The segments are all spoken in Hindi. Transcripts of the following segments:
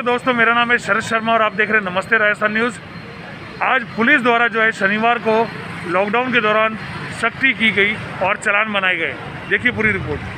दोस्तों, मेरा नाम है शरद शर्मा और आप देख रहे हैं नमस्ते राजस्थान न्यूज़। आज पुलिस द्वारा जो है शनिवार को लॉकडाउन के दौरान सख्ती की गई और चालान बनाए गए। देखिए पूरी रिपोर्ट।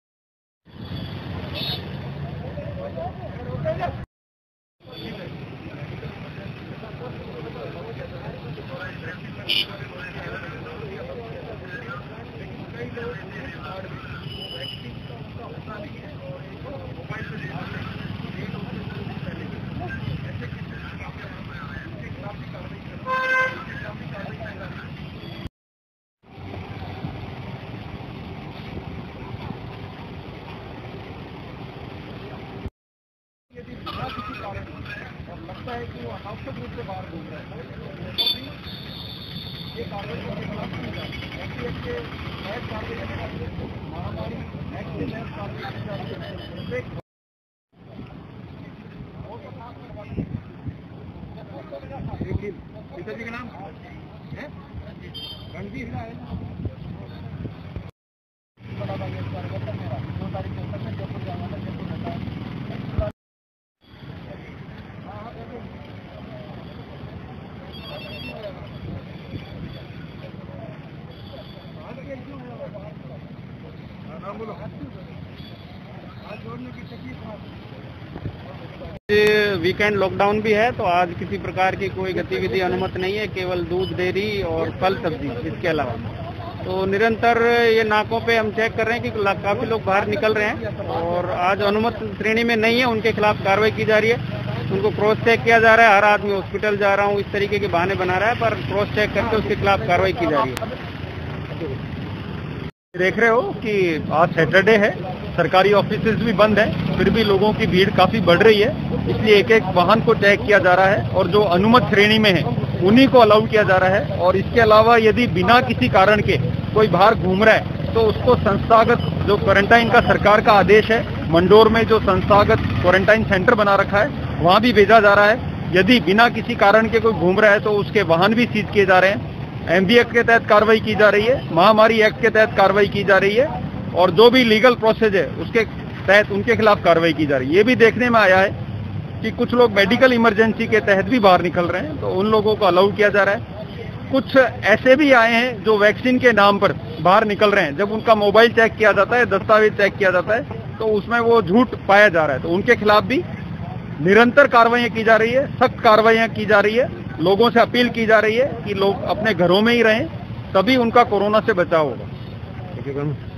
यदि बिना किसी कारण और लगता है कि वो अनावश्यक रूप से बाहर घूम रहे हैं तो भी ये कार्रवाई के खिलाफ की जाए। एसटीएफ के तहत कार्रवाई महामारी एक्ट के तहत कार्रवाई की जा रही है। पिताजी का नाम है रणवीर है। बड़ा भाई मेरा 2 तारीख को में जयपुर जाना था, जयपुर रहता है। वीकेंड लॉकडाउन भी है, तो आज किसी प्रकार की कोई गतिविधि अनुमत नहीं है, केवल दूध, डेयरी और फल सब्जी। इसके अलावा तो निरंतर ये नाकों पे हम चेक कर रहे हैं कि काफी लोग बाहर निकल रहे हैं और आज अनुमत श्रेणी में नहीं है, उनके खिलाफ कार्रवाई की जा रही है। उनको क्रॉस चेक किया जा रहा है। हर आदमी हॉस्पिटल जा रहा हूँ इस तरीके के बहाने बना रहा है, पर क्रॉस चेक करके उसके खिलाफ कार्रवाई की जा रही है। देख रहे हो कि आज सैटरडे है, सरकारी ऑफिसेज भी बंद है, फिर भी लोगों की भीड़ काफी बढ़ रही है, इसलिए एक एक वाहन को चेक किया जा रहा है और जो अनुमत श्रेणी में है उन्हीं को अलाउ किया जा रहा है। और इसके अलावा यदि बिना किसी कारण के कोई बाहर घूम रहा है तो उसको संस्थागत जो क्वारंटाइन का सरकार का आदेश है, मंडोर में जो संस्थागत क्वारंटाइन सेंटर बना रखा है वहां भी भेजा जा रहा है। यदि बिना किसी कारण के कोई घूम रहा है तो उसके वाहन भी सीज किए जा रहे हैं। एमबी एक्ट के तहत कार्रवाई की जा रही है, महामारी एक्ट के तहत कार्रवाई की जा रही है और जो भी लीगल प्रोसेस है उसके तहत उनके खिलाफ कार्रवाई की जा रही है। ये भी देखने में आया है कि कुछ लोग मेडिकल इमरजेंसी के तहत भी बाहर निकल रहे हैं, तो उन लोगों को अलाउ किया जा रहा है। कुछ ऐसे भी आए हैं जो वैक्सीन के नाम पर बाहर निकल रहे हैं, जब उनका मोबाइल चेक किया जाता है, दस्तावेज चेक किया जाता है, तो उसमें वो झूठ पाया जा रहा है, तो उनके खिलाफ भी निरंतर कार्रवाइयां की जा रही है, सख्त कार्रवाइयां की जा रही है। लोगों से अपील की जा रही है कि लोग अपने घरों में ही रहें, तभी उनका कोरोना से बचाव होगा।